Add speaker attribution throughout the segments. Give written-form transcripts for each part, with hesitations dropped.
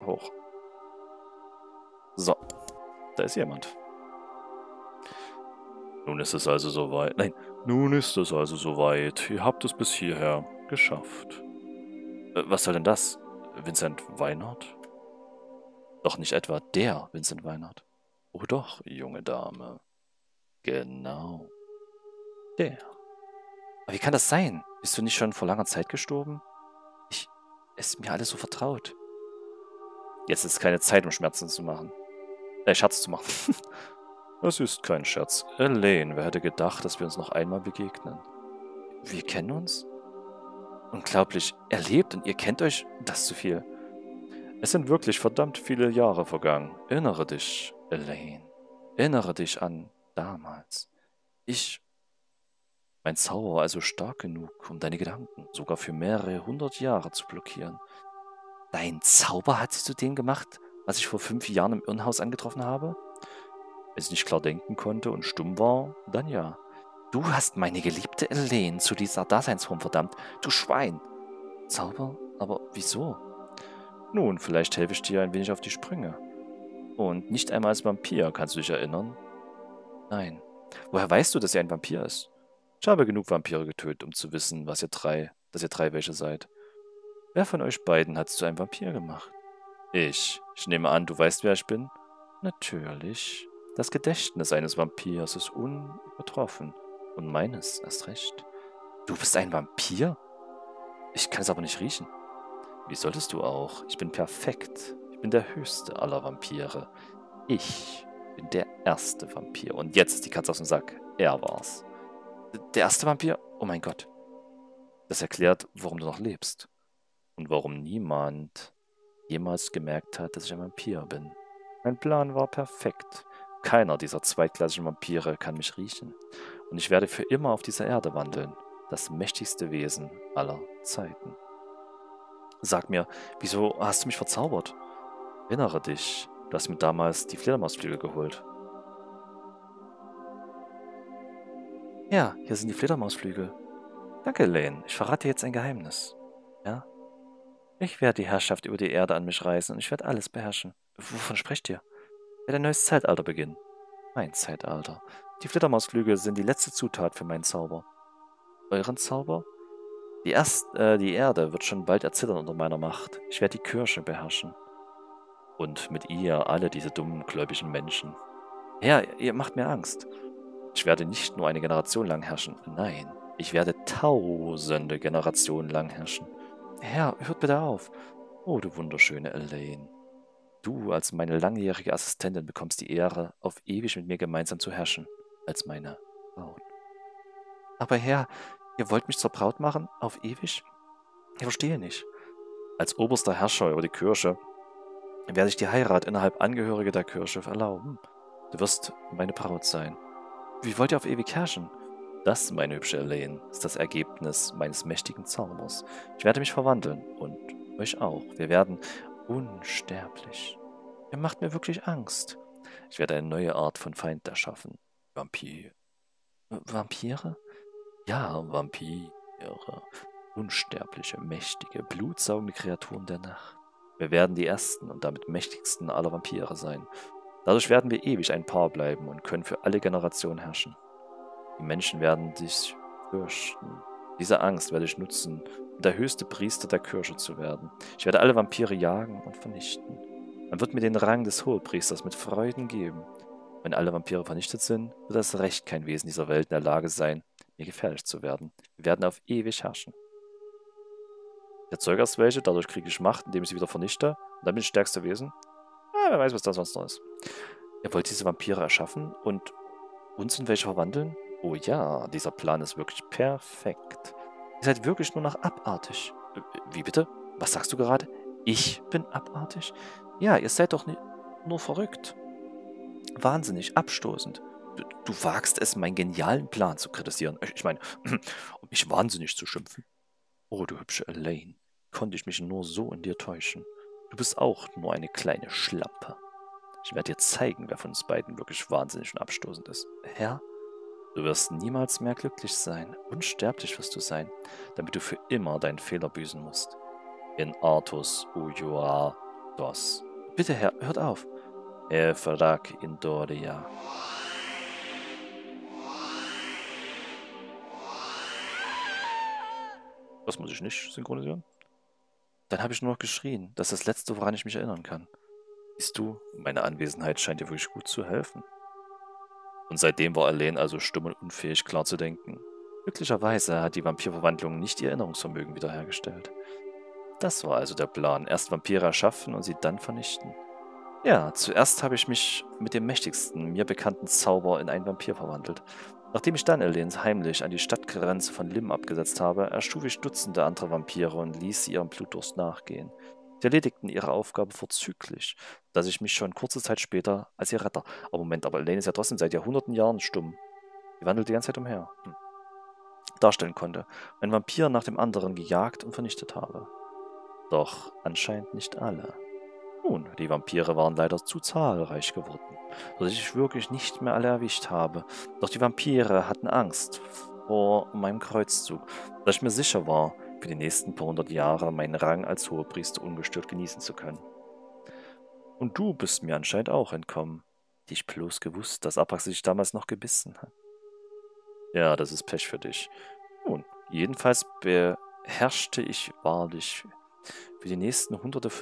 Speaker 1: hoch. So, da ist jemand. Nun ist es also soweit. Nein, nun ist es also soweit. Ihr habt es bis hierher geschafft. Was soll denn das? Vincent Weinhardt? Doch nicht etwa der Vincent Weinhardt. Oh doch, junge Dame. Genau. Der. Aber wie kann das sein? Bist du nicht schon vor langer Zeit gestorben? Es ist mir alles so vertraut. Jetzt ist keine Zeit, um Schmerzen zu machen. Scherz zu machen. Das ist kein Scherz. Elaine, wer hätte gedacht, dass wir uns noch einmal begegnen? Wir kennen uns? Unglaublich. Er lebt und ihr kennt euch? Das ist zu viel. Es sind wirklich verdammt viele Jahre vergangen. Erinnere dich, Elaine. Erinnere dich an damals. Mein Zauber war also stark genug, um deine Gedanken sogar für mehrere 100 Jahre zu blockieren. Dein Zauber hat sich zu dem gemacht, was ich vor 5 Jahren im Irrenhaus angetroffen habe? Wenn sie nicht klar denken konnte und stumm war, dann ja. Du hast meine geliebte Elaine zu dieser Daseinsform verdammt, du Schwein. Zauber? Aber wieso? Nun, vielleicht helfe ich dir ein wenig auf die Sprünge. Und nicht einmal als Vampir, kannst du dich erinnern? Nein. Woher weißt du, dass er ein Vampir ist? Ich habe genug Vampire getötet, um zu wissen, dass ihr drei welche seid. Wer von euch beiden hat es zu einem Vampir gemacht? Ich. Ich nehme an, du weißt, wer ich bin? Natürlich. Das Gedächtnis eines Vampirs ist unübertroffen. Und meines erst recht. Du bist ein Vampir? Ich kann es aber nicht riechen. Wie solltest du auch? Ich bin perfekt. Ich bin der höchste aller Vampire. Ich bin der erste Vampir. Und jetzt ist die Katze aus dem Sack. Er war's. Der erste Vampir? Oh mein Gott. Das erklärt, warum du noch lebst. Und warum niemand jemals gemerkt hat, dass ich ein Vampir bin. Mein Plan war perfekt. Keiner dieser zweitklassigen Vampire kann mich riechen. Und ich werde für immer auf dieser Erde wandeln. Das mächtigste Wesen aller Zeiten. Sag mir, wieso hast du mich verzaubert? Erinnere dich, du hast mir damals die Fledermausflügel geholt. Ja, hier sind die Fledermausflügel. Danke, Elaine. Ich verrate dir jetzt ein Geheimnis. Ja? Ich werde die Herrschaft über die Erde an mich reißen und ich werde alles beherrschen. Wovon sprecht ihr? Ich werde ein neues Zeitalter beginnen. Mein Zeitalter. Die Fledermausflügel sind die letzte Zutat für meinen Zauber. Euren Zauber? Die Erde wird schon bald erzittern unter meiner Macht. Ich werde die Kirche beherrschen. Und mit ihr alle diese dummen, gläubigen Menschen. Ja, ihr macht mir Angst. Ich werde nicht nur eine Generation lang herrschen. Nein, ich werde tausende Generationen lang herrschen. Herr, hört bitte auf. Oh, du wunderschöne Elaine. Du als meine langjährige Assistentin bekommst die Ehre, auf ewig mit mir gemeinsam zu herrschen, als meine Braut. Aber Herr, ihr wollt mich zur Braut machen, auf ewig? Ich verstehe nicht. Als oberster Herrscher über die Kirche werde ich die Heirat innerhalb Angehörige der Kirche erlauben. Du wirst meine Braut sein. Wie wollt ihr auf ewig herrschen? Das, meine hübsche Elaine, ist das Ergebnis meines mächtigen Zaubers. Ich werde mich verwandeln und euch auch. Wir werden unsterblich. Ihr macht mir wirklich Angst. Ich werde eine neue Art von Feind erschaffen. Vampir. Vampire? Ja, Vampire. Unsterbliche, mächtige, blutsaugende Kreaturen der Nacht. Wir werden die ersten und damit mächtigsten aller Vampire sein. Dadurch werden wir ewig ein Paar bleiben und können für alle Generationen herrschen. Die Menschen werden dich fürchten. Diese Angst werde ich nutzen, um der höchste Priester der Kirche zu werden. Ich werde alle Vampire jagen und vernichten. Man wird mir den Rang des Hohepriesters mit Freuden geben. Wenn alle Vampire vernichtet sind, wird erst recht kein Wesen dieser Welt in der Lage sein, mir gefährlich zu werden. Wir werden auf ewig herrschen. Ich erzeuge erst welche, dadurch kriege ich Macht, indem ich sie wieder vernichte. Und dann bin ich das stärkste Wesen. Ja, wer weiß, was da sonst noch ist. Ihr wollt diese Vampire erschaffen und uns in welche verwandeln? Oh ja, dieser Plan ist wirklich perfekt. Ihr seid wirklich nur noch abartig. Wie bitte? Was sagst du gerade? Ich bin abartig? Ja, ihr seid doch nur verrückt. Wahnsinnig, abstoßend. Du wagst es, meinen genialen Plan zu kritisieren. Ich meine, um mich wahnsinnig zu schimpfen. Oh, du hübsche Elaine, konnte ich mich nur so in dir täuschen. Du bist auch nur eine kleine Schlampe. Ich werde dir zeigen, wer von uns beiden wirklich wahnsinnig und abstoßend ist. Herr, du wirst niemals mehr glücklich sein. Unsterblich wirst du sein, damit du für immer deinen Fehler büßen musst. In Artus Ujura Das. Bitte, Herr, hört auf. Efrak Indoria. Das muss ich nicht synchronisieren. Dann habe ich nur noch geschrien. Das ist das Letzte, woran ich mich erinnern kann. Siehst du, meine Anwesenheit scheint dir wirklich gut zu helfen. Und seitdem war Elaine also stumm und unfähig, klar zu denken. Glücklicherweise hat die Vampirverwandlung nicht ihr Erinnerungsvermögen wiederhergestellt. Das war also der Plan. Erst Vampire erschaffen und sie dann vernichten. Ja, zuerst habe ich mich mit dem mächtigsten, mir bekannten Zauber in einen Vampir verwandelt. Nachdem ich dann Elaine heimlich an die Stadtgrenze von Lim abgesetzt habe, erschuf ich Dutzende andere Vampire und ließ sie ihrem Blutdurst nachgehen. Sie erledigten ihre Aufgabe vorzüglich, dass ich mich schon kurze Zeit später als ihr Retter. Aber Moment, aber Elaine ist ja trotzdem seit Jahrhunderten Jahren stumm. Die wandelt die ganze Zeit umher. Darstellen konnte, einen Vampir nach dem anderen gejagt und vernichtet habe. Doch anscheinend nicht alle. Nun, die Vampire waren leider zu zahlreich geworden, sodass ich wirklich nicht mehr alle erwischt habe. Doch die Vampire hatten Angst vor meinem Kreuzzug, da ich mir sicher war, für die nächsten paar hundert Jahre meinen Rang als Hohepriester ungestört genießen zu können. Und du bist mir anscheinend auch entkommen. Hätte ich bloß gewusst, dass Abrax sich damals noch gebissen hat. Ja, das ist Pech für dich. Nun, jedenfalls beherrschte ich wahrlich für die nächsten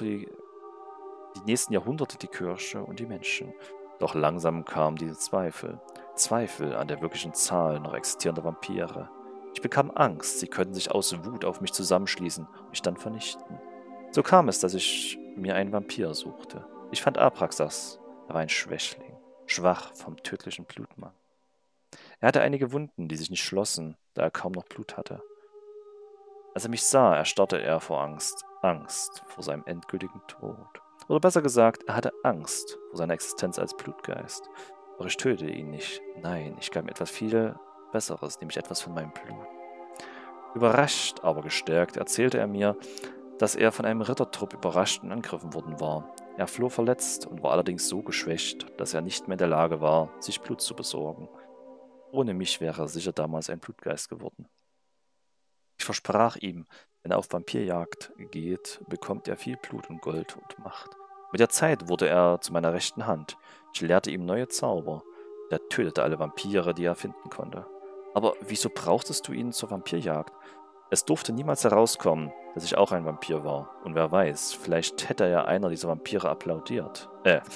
Speaker 1: Jahrhunderte die Kirche und die Menschen. Doch langsam kamen diese Zweifel. Zweifel an der wirklichen Zahl noch existierender Vampire. Ich bekam Angst, sie könnten sich aus Wut auf mich zusammenschließen und mich dann vernichten. So kam es, dass ich mir einen Vampir suchte. Ich fand Abraxas. Er war ein Schwächling, schwach vom tödlichen Blutmangel. Er hatte einige Wunden, die sich nicht schlossen, da er kaum noch Blut hatte. Als er mich sah, erstarrte er vor Angst. Angst vor seinem endgültigen Tod. Oder besser gesagt, er hatte Angst vor seiner Existenz als Blutgeist. Doch ich tötete ihn nicht. Nein, ich gab ihm etwas viel Besseres, nämlich etwas von meinem Blut. Überrascht, aber gestärkt, erzählte er mir, dass er von einem Rittertrupp überrascht und angegriffen worden war. Er floh verletzt und war allerdings so geschwächt, dass er nicht mehr in der Lage war, sich Blut zu besorgen. Ohne mich wäre er sicher damals ein Blutgeist geworden. Ich versprach ihm, wenn er auf Vampirjagd geht, bekommt er viel Blut und Gold und Macht. Mit der Zeit wurde er zu meiner rechten Hand. Ich lehrte ihm neue Zauber. Er tötete alle Vampire, die er finden konnte. Aber wieso brauchtest du ihn zur Vampirjagd? Es durfte niemals herauskommen, dass ich auch ein Vampir war. Und wer weiß, vielleicht hätte ja einer dieser Vampire applaudiert.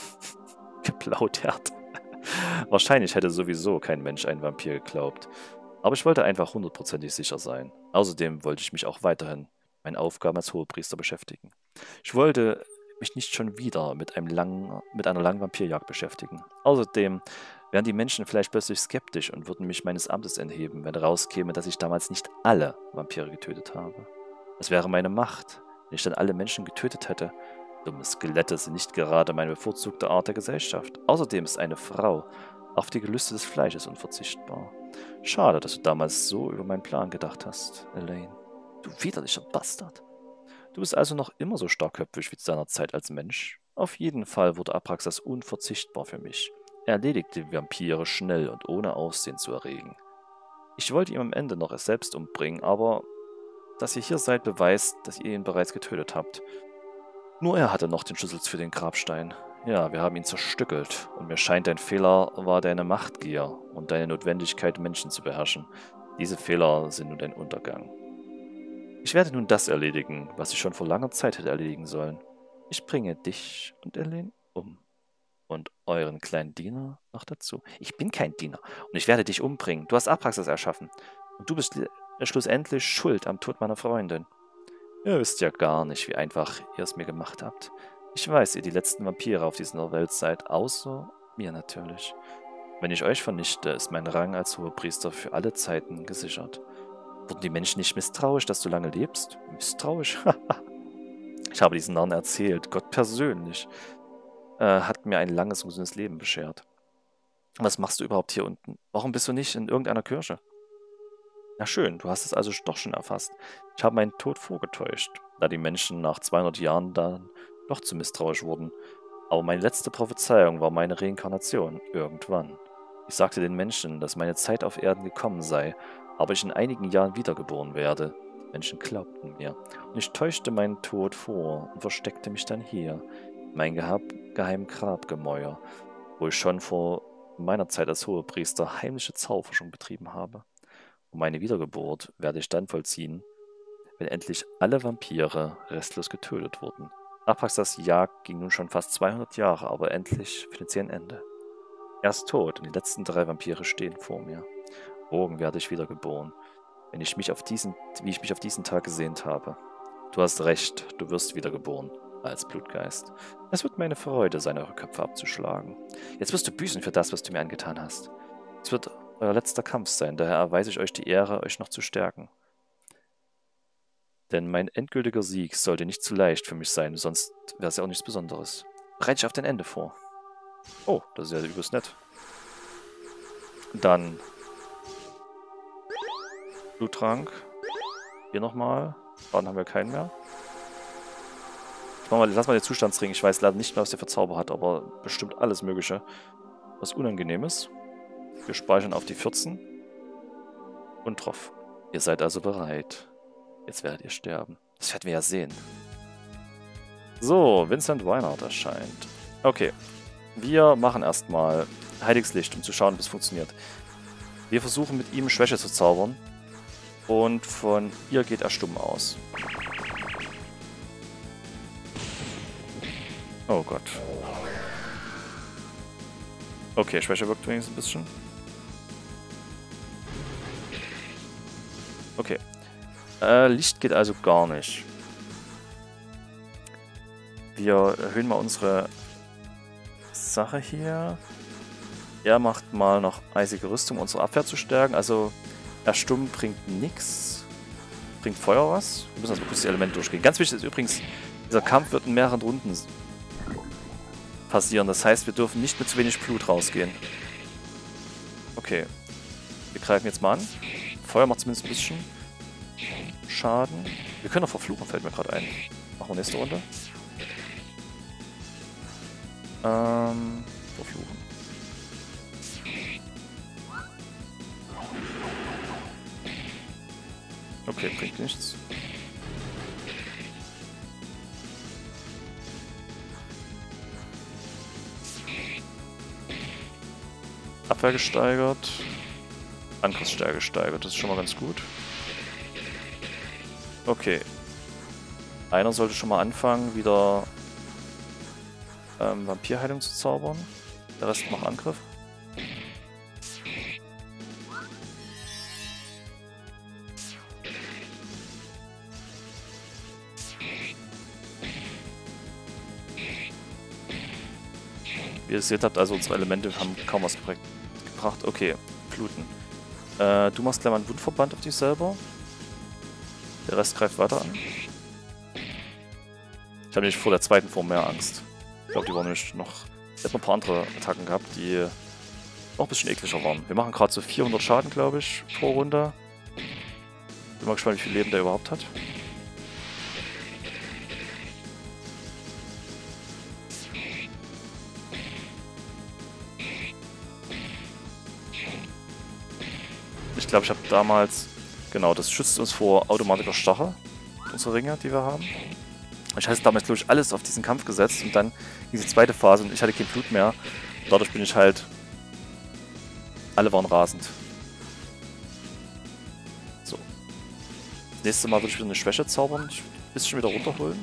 Speaker 1: Geplaudert. Wahrscheinlich hätte sowieso kein Mensch einen Vampir geglaubt. Aber ich wollte einfach hundertprozentig sicher sein. Außerdem wollte ich mich auch weiterhin mit meinen Aufgaben als Hohepriester beschäftigen. Ich wollte mich nicht schon wieder mit einer langen Vampirjagd beschäftigen. Außerdem wären die Menschen vielleicht plötzlich skeptisch und würden mich meines Amtes entheben, wenn herauskäme, dass ich damals nicht alle Vampire getötet habe. Es wäre meine Macht, wenn ich dann alle Menschen getötet hätte. Dumme Skelette sind nicht gerade meine bevorzugte Art der Gesellschaft. Außerdem ist eine Frau auf die Gelüste des Fleisches unverzichtbar. Schade, dass du damals so über meinen Plan gedacht hast, Elaine. Du widerlicher Bastard. Du bist also noch immer so starkköpfig wie zu deiner Zeit als Mensch? Auf jeden Fall wurde Abraxas unverzichtbar für mich. Er erledigte die Vampire schnell und ohne Aussehen zu erregen. Ich wollte ihn am Ende noch selbst umbringen, aber dass ihr hier seid, beweist, dass ihr ihn bereits getötet habt. Nur er hatte noch den Schlüssel für den Grabstein. Ja, wir haben ihn zerstückelt, und mir scheint, dein Fehler war deine Machtgier und deine Notwendigkeit, Menschen zu beherrschen. Diese Fehler sind nun dein Untergang. Ich werde nun das erledigen, was ich schon vor langer Zeit hätte erledigen sollen. Ich bringe dich und Elaine um. Und euren kleinen Diener noch dazu. Ich bin kein Diener, und ich werde dich umbringen. Du hast Abraxas erschaffen. Und du bist schlussendlich schuld am Tod meiner Freundin. Ihr wisst ja gar nicht, wie einfach ihr es mir gemacht habt. Ich weiß, ihr die letzten Vampire auf dieser Welt seid, außer mir natürlich. Wenn ich euch vernichte, ist mein Rang als Hohepriester für alle Zeiten gesichert. Wurden die Menschen nicht misstrauisch, dass du lange lebst? Misstrauisch? Ich habe diesen Narren erzählt, Gott persönlich hat mir ein langes und gesundes Leben beschert. Was machst du überhaupt hier unten? Warum bist du nicht in irgendeiner Kirche? Na schön, du hast es also doch schon erfasst. Ich habe meinen Tod vorgetäuscht, da die Menschen nach 200 Jahren dann doch zu misstrauisch wurden. Aber meine letzte Prophezeiung war meine Reinkarnation, irgendwann. Ich sagte den Menschen, dass meine Zeit auf Erden gekommen sei, aber ich in einigen Jahren wiedergeboren werde. Die Menschen glaubten mir. Und ich täuschte meinen Tod vor und versteckte mich dann hier, Mein geheimen Grabgemäuer, wo ich schon vor meiner Zeit als Hohepriester heimliche Zauberforschung betrieben habe. Und meine Wiedergeburt werde ich dann vollziehen, wenn endlich alle Vampire restlos getötet wurden. Abraxas Jagd ging nun schon fast 200 Jahre, aber endlich findet sie ein Ende. Er ist tot und die letzten 3 Vampire stehen vor mir. Morgen werde ich wiedergeboren, wie ich mich auf diesen Tag gesehnt habe. Du hast recht, du wirst wiedergeboren, als Blutgeist. Es wird meine Freude sein, eure Köpfe abzuschlagen. Jetzt wirst du büßen für das, was du mir angetan hast. Es wird euer letzter Kampf sein, daher erweise ich euch die Ehre, euch noch zu stärken. Denn mein endgültiger Sieg sollte nicht zu leicht für mich sein, sonst wäre es ja auch nichts Besonderes. Bereite dich auf dein Ende vor. Oh, das ist ja übelst nett. Dann Bluttrank. Hier nochmal. Dann haben wir keinen mehr. Lass mal den Zustandsring. Ich weiß leider nicht mehr, was der für Zauber hat, aber bestimmt alles Mögliche. Was Unangenehmes. Wir speichern auf die 14. Und drauf. Ihr seid also bereit. Jetzt werdet ihr sterben. Das werden wir ja sehen. So, Vincent Weinhardt erscheint. Okay. Wir machen erstmal Heiliges Licht, um zu schauen, ob es funktioniert. Wir versuchen mit ihm Schwäche zu zaubern. Und von ihr geht er stumm aus. Oh Gott. Okay, Schwäche wirkt wenigstens ein bisschen. Okay. Licht geht also gar nicht. Wir erhöhen mal unsere Sache hier. Er macht mal noch eisige Rüstung, um unsere Abwehr zu stärken. Also, Stumm bringt nichts. Bringt Feuer was? Wir müssen also kurz die Elemente durchgehen. Ganz wichtig ist übrigens, dieser Kampf wird in mehreren Runden passieren. Das heißt, wir dürfen nicht mit zu wenig Blut rausgehen. Okay. Wir greifen jetzt mal an. Feuer macht zumindest ein bisschen Schaden. Wir können auch verfluchen, fällt mir gerade ein. Machen wir nächste Runde. Verfluchen. Okay, bringt nichts. Abwehr gesteigert. Angriffsstärke gesteigert. Das ist schon mal ganz gut. Okay. Einer sollte schon mal anfangen, wieder Vampirheilung zu zaubern. Der Rest macht Angriff. Wie ihr seht habt, also unsere Elemente haben kaum was gebracht. Okay, Bluten. Du machst gleich mal einen Wundverband auf dich selber. Der Rest greift weiter an. Ich habe nämlich vor der zweiten Form mehr Angst. Ich glaube, die waren nämlich noch... Ich habe noch ein paar andere Attacken gehabt, die noch ein bisschen ekliger waren. Wir machen gerade so 400 Schaden, glaube ich, pro Runde. Bin mal gespannt, wie viel Leben der überhaupt hat. Ich glaube, ich habe damals... Genau, das schützt uns vor automatischer Stache. Unsere Ringe, die wir haben. Ich hatte damals, glaube ich, alles auf diesen Kampf gesetzt und dann diese zweite Phase und ich hatte kein Blut mehr. Dadurch bin ich halt... Alle waren rasend. So. Das nächste Mal würde ich wieder eine Schwäche zaubern. Ich will ein bisschen wieder runterholen.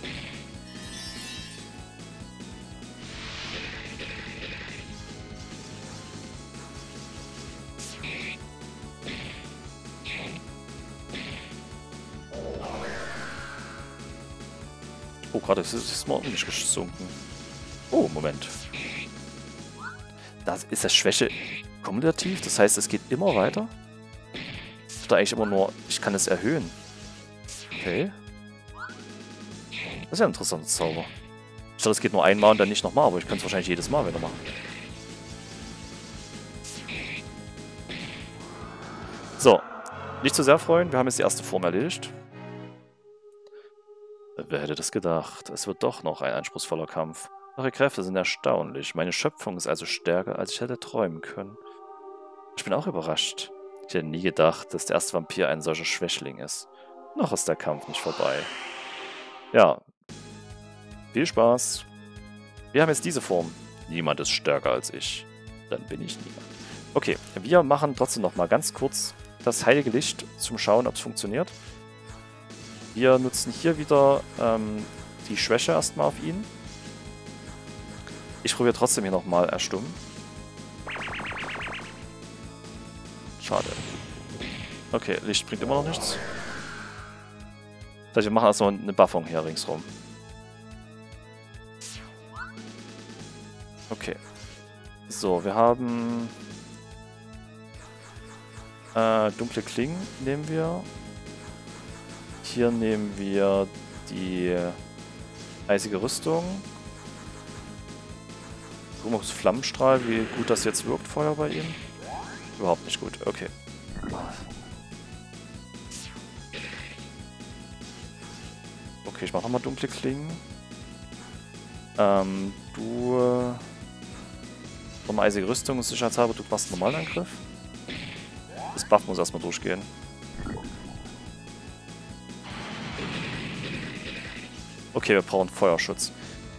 Speaker 1: Oh, gerade ist mal ordentlich gesunken. Oh, Moment. Da ist das Schwäche kumulativ, das heißt, es geht immer weiter. Ich dachte eigentlich immer nur, ich kann es erhöhen. Okay. Das ist ja ein interessanter Zauber. Ich dachte, es geht nur einmal und dann nicht nochmal, aber ich kann es wahrscheinlich jedes Mal wieder machen. So. Nicht zu sehr freuen, wir haben jetzt die erste Form erledigt. Wer hätte das gedacht? Es wird doch noch ein anspruchsvoller Kampf. Eure Kräfte sind erstaunlich. Meine Schöpfung ist also stärker, als ich hätte träumen können. Ich bin auch überrascht. Ich hätte nie gedacht, dass der erste Vampir ein solcher Schwächling ist. Noch ist der Kampf nicht vorbei. Ja. Viel Spaß. Wir haben jetzt diese Form. Niemand ist stärker als ich. Dann bin ich niemand. Okay, wir machen trotzdem noch mal ganz kurz das heilige Licht zum Schauen, ob es funktioniert. Wir nutzen hier wieder die Schwäche erstmal auf ihn. Ich probiere trotzdem hier nochmal erstummen. Schade. Okay, Licht bringt immer noch nichts. Das heißt, wir machen also eine Buffung hier ringsrum. Okay. So, wir haben dunkle Klingen nehmen wir. Hier nehmen wir die eisige Rüstung. Gucken wir auf das Flammenstrahl, wie gut das jetzt wirkt, Feuer bei ihm. Überhaupt nicht gut, okay. Okay, ich mach nochmal dunkle Klingen. Du... nochmal eisige Rüstung und sicherheitshalber, du machst einen normalen Angriff. Das Buff muss erstmal durchgehen. Okay, wir brauchen Feuerschutz.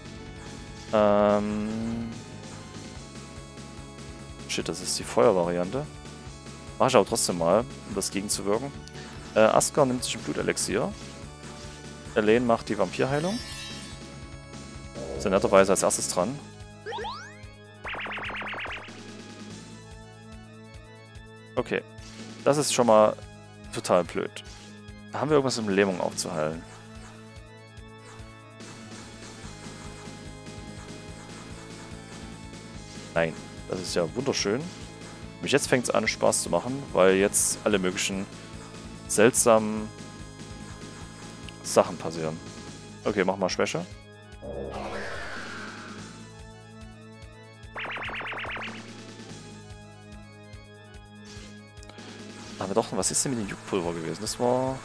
Speaker 1: Shit, das ist die Feuervariante. Mach ich aber trotzdem mal, um das gegenzuwirken. Askar nimmt sich ein Blutelixier. Elaine macht die Vampirheilung. Ist ja netterweise als erstes dran. Okay. Das ist schon mal total blöd. Haben wir irgendwas, um Lähmung aufzuheilen? Nein. Das ist ja wunderschön. Nämlich jetzt fängt es an, Spaß zu machen, weil jetzt alle möglichen seltsamen Sachen passieren. Okay, mach mal Schwäche. Aber doch, was ist denn mit dem Juckpulver gewesen? Das war...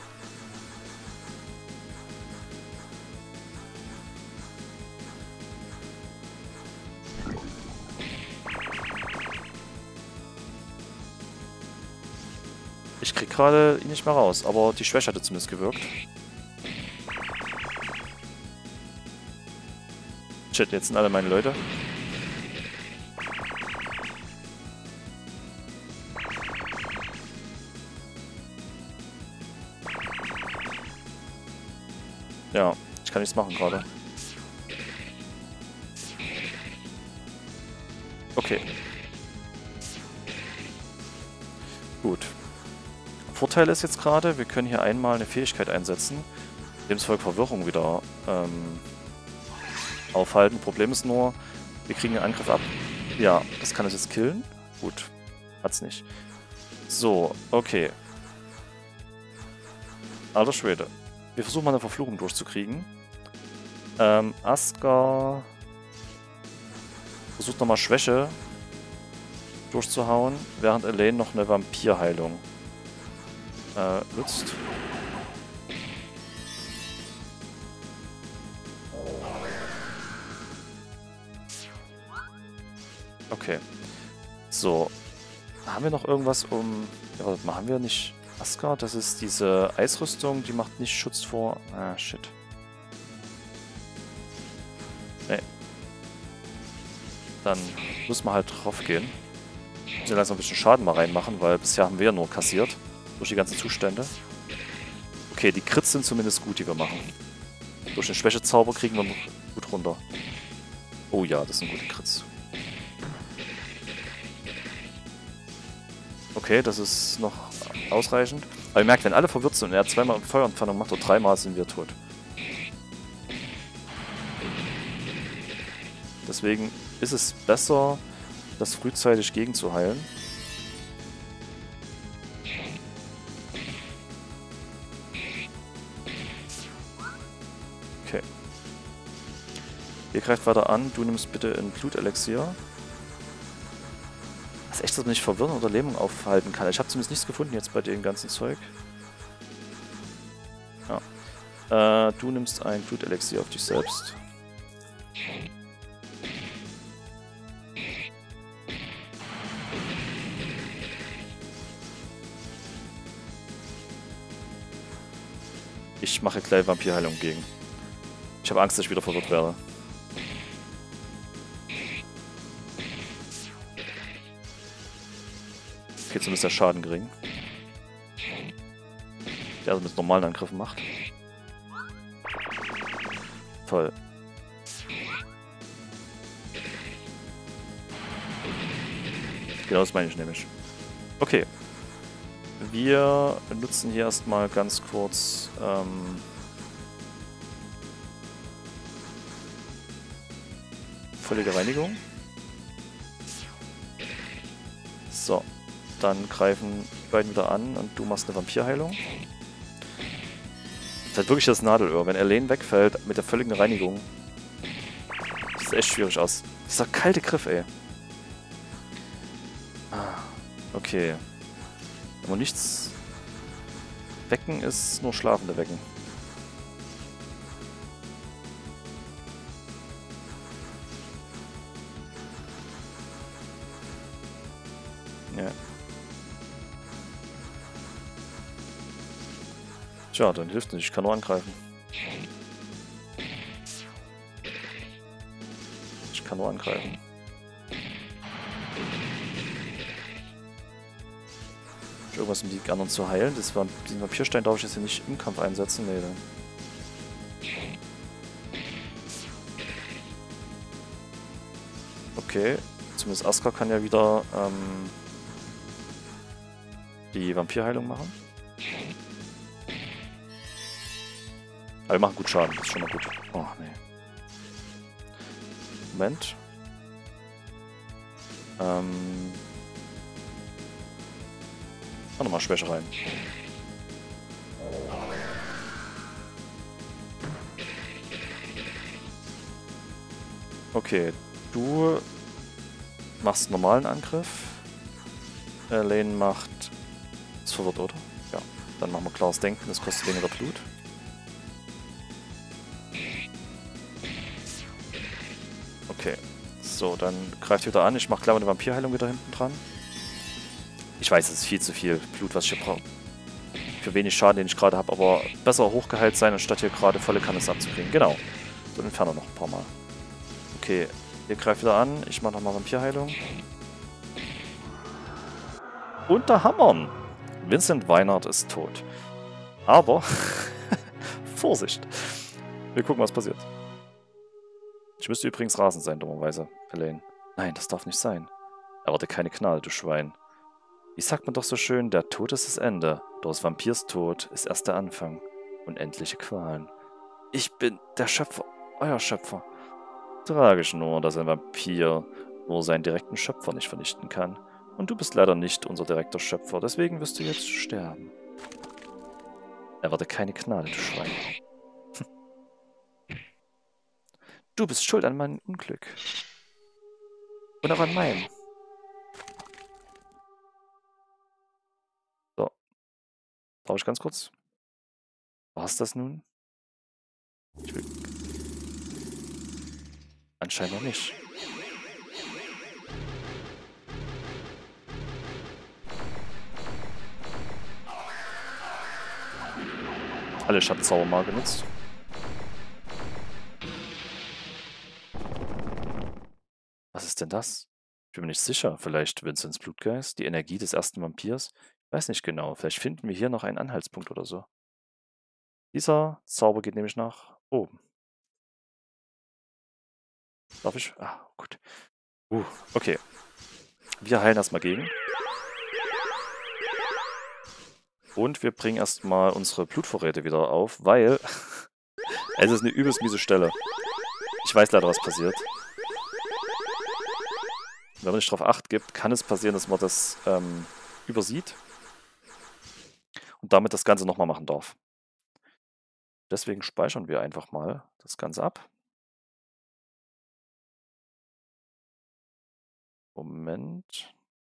Speaker 1: Ich krieg gerade ihn nicht mehr raus, aber die Schwäche hatte zumindest gewirkt. Shit, jetzt sind alle meine Leute. Ja, ich kann nichts machen gerade. Okay. Gut. Vorteil ist jetzt gerade, wir können hier einmal eine Fähigkeit einsetzen, demzufolge Verwirrung wieder aufhalten. Problem ist nur, wir kriegen den Angriff ab. Ja, das kann es jetzt killen. Gut, hat's nicht. So, okay. Alter Schwede. Wir versuchen mal eine Verfluchung durchzukriegen. Askar versucht nochmal Schwäche durchzuhauen, während Elaine noch eine Vampirheilung nutzt. Okay. So. Haben wir noch irgendwas um... Ja, warte mal, haben wir nicht... Askar, das ist diese Eisrüstung, die macht nicht Schutz vor... Ah, shit. Nee. Dann muss man halt drauf gehen. Müssen wir langsam ein bisschen Schaden mal reinmachen, weil bisher haben wir ja nur kassiert. Durch die ganzen Zustände. Okay, die Crits sind zumindest gut, die wir machen. Durch den Schwächezauber kriegen wir gut runter. Oh ja, das sind gute Crits. Okay, das ist noch ausreichend. Aber ihr merkt, wenn alle verwirrt sind und er hat zweimal Feuerentfernung macht, oder dreimal sind wir tot. Deswegen ist es besser, das frühzeitig gegenzuheilen. Okay. Ihr greift weiter an. Du nimmst bitte ein Blutelixier. Das ist echt, dass man nicht Verwirrung oder Lähmung aufhalten kann. Ich habe zumindest nichts gefunden jetzt bei dem ganzen Zeug. Ja. Du nimmst ein Blutelixier auf dich selbst. Ich mache gleich Vampirheilung gegen. Ich habe Angst, dass ich wieder verwirrt werde. Okay, zumindest der Schaden gering. Der also mit normalen Angriffen macht. Toll. Genau, das meine ich nämlich. Okay. Wir nutzen hier erstmal ganz kurz völlige Reinigung. So. Dann greifen die beiden wieder an und du machst eine Vampirheilung. Das ist halt wirklich das Nadelöhr. Wenn Elaine wegfällt mit der völligen Reinigung, das sieht echt schwierig aus. Dieser kalte Griff, ey. Okay. Aber nichts wecken ist nur Schlafende wecken. Ja. Tja, dann hilft nicht. Ich kann nur angreifen. Ich kann nur angreifen. Irgendwas, um die anderen zu heilen. Diesen Vampirstein darf ich jetzt hier nicht im Kampf einsetzen. Nee, dann. Okay. Zumindest Aska kann ja wieder die Vampirheilung machen. Aber wir machen gut Schaden. Das ist schon mal gut. Oh, nee. Moment. Nochmal Schwäche rein. Okay, du machst normalen Angriff. Elaine macht... Ist verwirrt, oder? Ja. Dann machen wir klares Denken, das kostet weniger Blut. Okay. So, dann greift wieder an. Ich mache gleich mal eine Vampirheilung wieder hinten dran. Ich weiß, es ist viel zu viel Blut, was ich hier brauche. Für wenig Schaden, den ich gerade habe, aber besser hochgeheilt sein, anstatt hier gerade volle Kanne abzukriegen. Genau. Dann entfernen wir noch ein paar Mal. Okay, ihr greift wieder an. Ich mache nochmal Vampirheilung. Und da hammern! Vincent Weinert ist tot. Aber, Vorsicht! Wir gucken, was passiert. Ich müsste übrigens rasend sein, dummerweise, Elaine. Nein, das darf nicht sein. Erwarte keine Gnade, du Schwein. Wie sagt man doch so schön, der Tod ist das Ende, doch des Vampirs Tod ist erst der Anfang. Unendliche Qualen. Ich bin der Schöpfer, euer Schöpfer. Tragisch nur, dass ein Vampir nur seinen direkten Schöpfer nicht vernichten kann. Und du bist leider nicht unser direkter Schöpfer, deswegen wirst du jetzt sterben. Erwarte keine Gnade, du Schwein. Du bist schuld an meinem Unglück. Und auch an meinem. So. Brauche ich ganz kurz? War's das nun? Ich will... Anscheinend noch nicht. Alle Schatzzauber mal genutzt. Was ist denn das? Ich bin mir nicht sicher. Vielleicht Vincents Blutgeist? Die Energie des ersten Vampirs? Ich weiß nicht genau. Vielleicht finden wir hier noch einen Anhaltspunkt oder so. Dieser Zauber geht nämlich nach oben. Darf ich? Ah, gut. Okay. Wir heilen erstmal gegen. Und wir bringen erstmal unsere Blutvorräte wieder auf, weil es ist eine übelst miese Stelle. Ich weiß leider, was passiert. Wenn man nicht darauf Acht gibt, kann es passieren, dass man das übersieht und damit das Ganze nochmal machen darf. Deswegen speichern wir einfach mal das Ganze ab. Moment.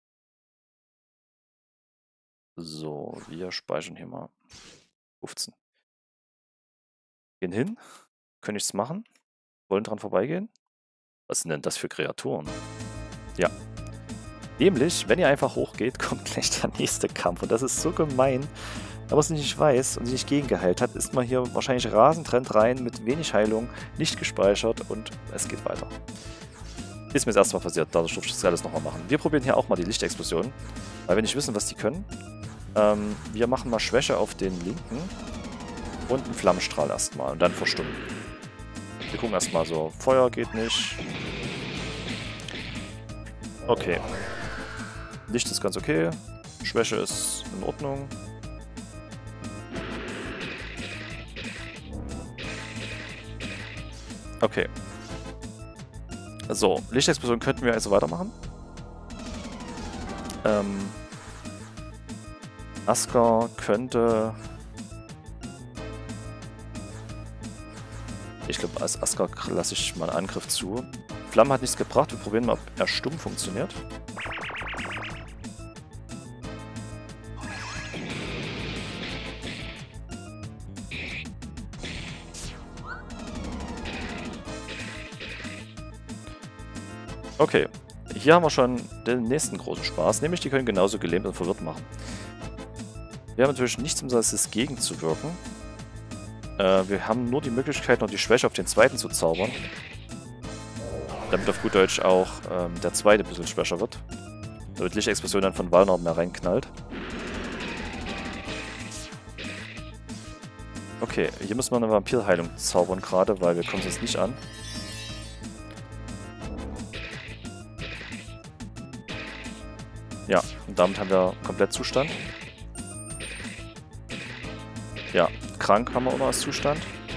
Speaker 1: So, wir speichern hier mal 15. Gehen hin. Können nichts machen. Wollen dran vorbeigehen. Was sind denn das für Kreaturen? Ja. Nämlich, wenn ihr einfach hochgeht, kommt gleich der nächste Kampf. Und das ist so gemein. Wenn man es nicht weiß und sich nicht gegengeheilt hat, ist man hier wahrscheinlich rasend rennt rein mit wenig Heilung, nicht gespeichert und es geht weiter. Ist mir das erste Mal passiert, dadurch durfte ich das alles nochmal machen. Wir probieren hier auch mal die Lichtexplosion, weil wir nicht wissen, was die können. Wir machen mal Schwäche auf den linken und einen Flammenstrahl erstmal und dann verstummen. Wir gucken erstmal so, Feuer geht nicht. Okay. Licht ist ganz okay. Schwäche ist in Ordnung. Okay. So, Lichtexplosion könnten wir also weitermachen. Asker könnte... Ich glaube, als Asker lasse ich mal einen Angriff zu. Flamme hat nichts gebracht. Wir probieren mal, ob er stumm funktioniert. Okay, hier haben wir schon den nächsten großen Spaß, nämlich die können genauso gelähmt und verwirrt machen. Wir haben natürlich nichts, um das gegenzuwirken. Wir haben nur die Möglichkeit, noch die Schwäche auf den zweiten zu zaubern. Damit auf gut Deutsch auch der zweite ein bisschen schwächer wird. Damit Lichtexplosion dann von Walner mehr reinknallt. Okay, hier müssen wir eine Vampirheilung zaubern gerade, weil wir kommen sonst nicht an. Ja, und damit haben wir komplett Zustand. Ja, krank haben wir auch noch als Zustand.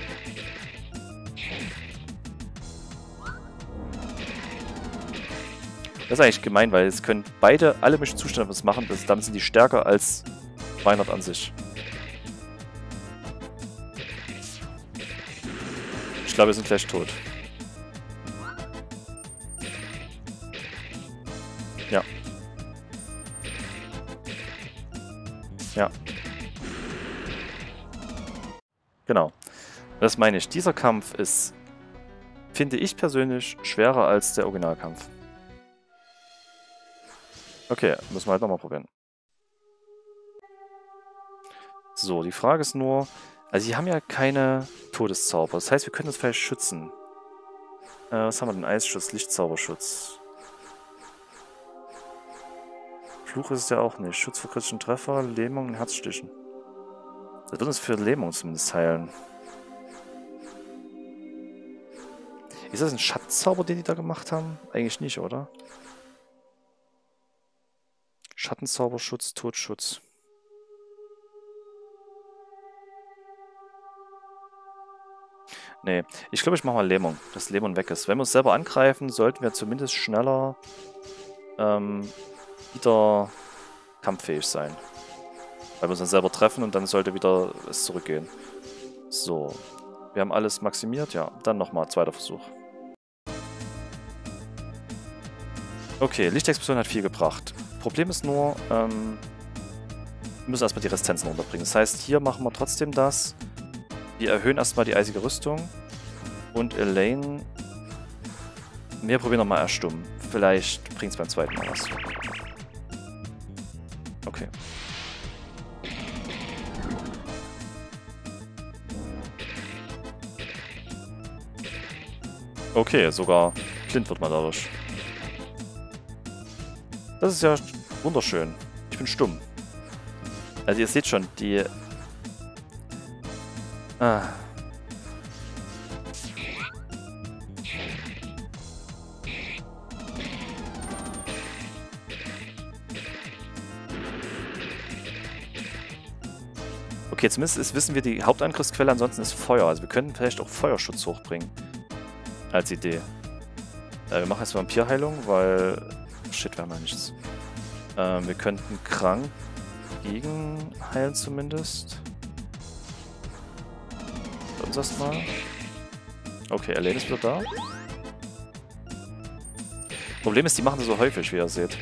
Speaker 1: Das ist eigentlich gemein, weil es können beide alle möglichen Zustände was machen. Damit sind die stärker als Weinert an sich. Ich glaube, wir sind gleich tot. Ja. Ja. Genau. Das meine ich. Dieser Kampf ist, finde ich persönlich, schwerer als der Originalkampf. Okay, müssen wir halt nochmal probieren. So, die Frage ist nur, also sie haben ja keine Todeszauber. Das heißt, wir können uns vielleicht schützen. Was haben wir denn? Eisschutz, Lichtzauberschutz. Fluch ist es ja auch nicht. Schutz vor kritischen Treffer, Lähmung und Herzstichen. Das wird uns für Lähmung zumindest heilen. Ist das ein Schattenzauber, den die da gemacht haben? Eigentlich nicht, oder? Schattenzauberschutz, Todschutz. Nee, ich glaube, ich mache mal Lähmung, dass Lähmung weg ist. Wenn wir uns selber angreifen, sollten wir zumindest schneller wieder kampffähig sein. Weil wir uns dann selber treffen und dann sollte wieder es zurückgehen. So, wir haben alles maximiert, ja. Dann nochmal, zweiter Versuch. Okay, Lichtexplosion hat viel gebracht. Problem ist nur, wir müssen erstmal die Resistenzen runterbringen. Das heißt, hier machen wir trotzdem das. Wir erhöhen erstmal die eisige Rüstung. Und Elaine... Wir probieren nochmal erstummen. Vielleicht bringt es beim zweiten Mal was. Okay. Okay, sogar blind wird man dadurch. Das ist ja wunderschön. Ich bin stumm. Also ihr seht schon, die... Okay, zumindest wissen wir die Hauptangriffsquelle, ansonsten ist Feuer. Also wir könnten vielleicht auch Feuerschutz hochbringen. Als Idee. Wir machen jetzt Vampirheilung, weil... Shit, wir haben ja nichts. Wir könnten krank gegen heilen zumindest. Uns erstmal. Okay, Elaine ist wieder da. Problem ist, die machen das so häufig, wie ihr seht.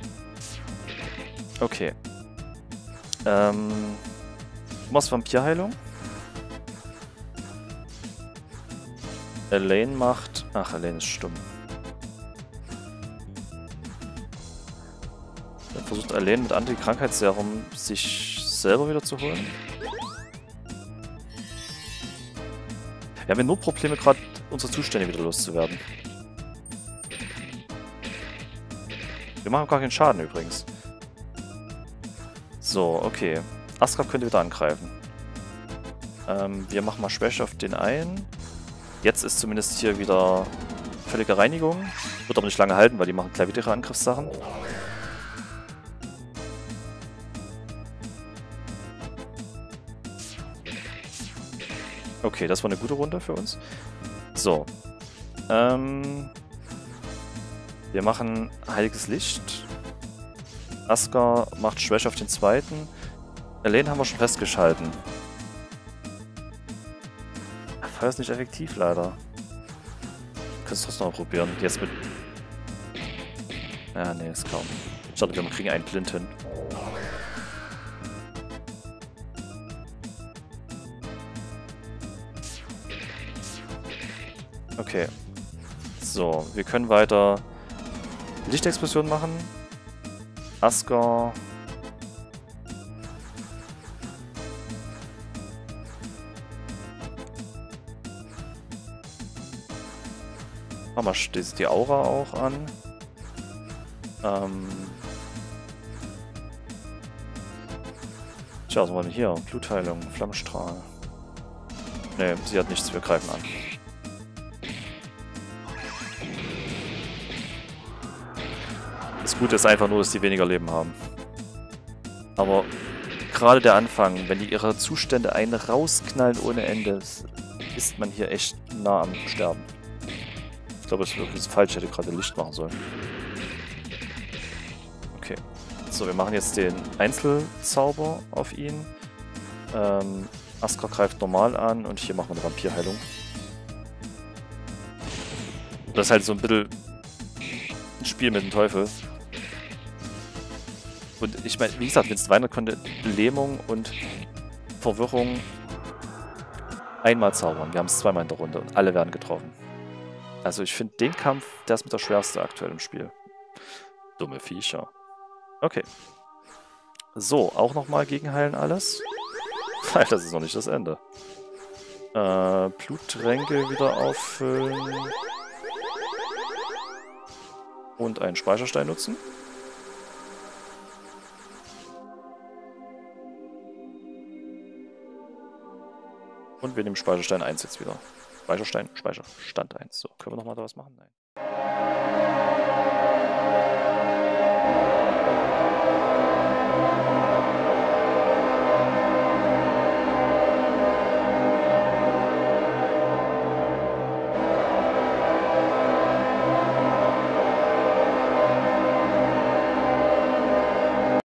Speaker 1: Okay. Du machst Vampirheilung. Elaine macht... Ach, Elaine ist stumm. Dann versucht Elaine mit Anti-Krankheitsserum sich selber wieder zu holen. Wir haben ja nur Probleme, gerade unsere Zustände wieder loszuwerden. Wir machen gar keinen Schaden übrigens. So, okay. Astra könnte wieder angreifen. Wir machen mal Schwäche auf den einen. Jetzt ist zumindest hier wieder völlige Reinigung. Wird aber nicht lange halten, weil die machen gleich wieder ihre Angriffssachen. Okay, das war eine gute Runde für uns. So. Wir machen Heiliges Licht. Askar macht Schwäche auf den zweiten. Elaine haben wir schon festgeschalten. Feuer ist nicht effektiv, leider. Kannst du trotzdem noch mal probieren. Jetzt mit... Ja, nee, ist kaum. Ich dachte, wir kriegen einen blind hin. Okay. So, wir können weiter Lichtexplosion machen. Askar. Machen wir die Aura auch an. Tja, was haben wir denn hier? Blutheilung, Flammenstrahl. Ne, sie hat nichts, wir greifen an. Das Gute ist einfach nur, dass sie weniger Leben haben. Aber gerade der Anfang, wenn die ihre Zustände einen rausknallen ohne Ende, ist man hier echt nah am Sterben. Ich glaube, das ist falsch, ich hätte gerade Licht machen sollen. Okay. So, wir machen jetzt den Einzelzauber auf ihn. Askar greift normal an und hier machen wir eine Vampirheilung. Das ist halt so ein bisschen ein Spiel mit dem Teufel. Und ich meine, wie gesagt, Vincent Weiner konnte Lähmung und Verwirrung einmal zaubern. Wir haben es zweimal in der Runde und alle werden getroffen. Also ich finde den Kampf, der ist mit der schwerste aktuell im Spiel. Dumme Viecher. Okay. So, auch nochmal gegenheilen alles. Nein, das ist noch nicht das Ende. Bluttränke wieder auffüllen. Und einen Speicherstein nutzen. Und wir nehmen Speicherstein 1 jetzt wieder. Speicherstein, Speicherstand 1. So, können wir nochmal da was machen? Nein.